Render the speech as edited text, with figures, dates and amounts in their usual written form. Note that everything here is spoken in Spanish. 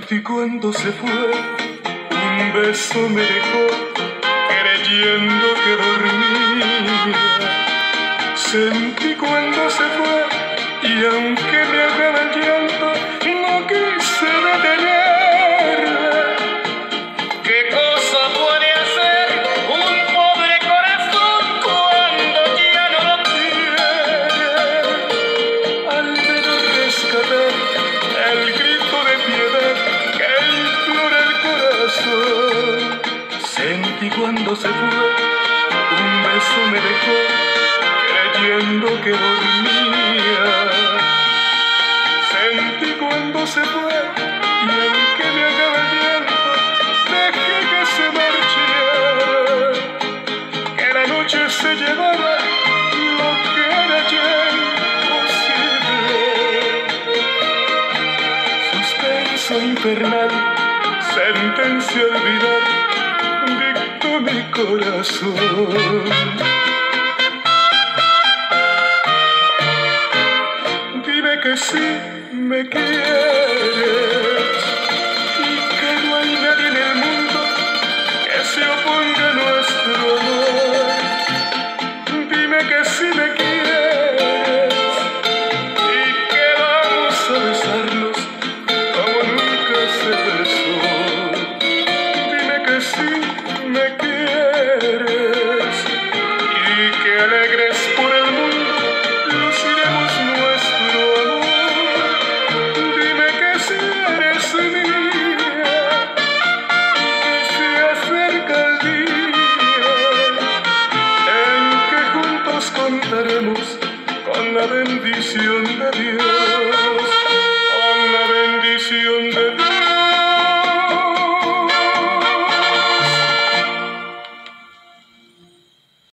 Sentí cuando se fue, un beso me dejó, creyendo que dormía. Sentí cuando se fue, y aunque me ahogaba el llanto, no quise detenerla. ¿Qué cosa puede hacer un pobre corazón cuando ya no lo tiene? Al menos rescatar el grito de piedad que implora el corazón. Sentí cuando se fue, un beso me dejó, creyendo que dormía. Sentí cuando se fue, y aunque me ahogaba el llanto, dejé que se marchara, que la noche se llevara lo que era ya imposible. Suspenso infernal, sentencia a olvidar, dictó mi corazón. Dime que sí me quieres y que no hay nadie en el mundo que se oponga a nuestro amor. Dime que sí me quieres y que vamos a besarnos como nunca se besó. Dime que sí me quieres y que alegres por el mundo luciremos nuestro amor. Dime que si eres mía y que se acerca el día en que juntos contaremos con la bendición de Dios.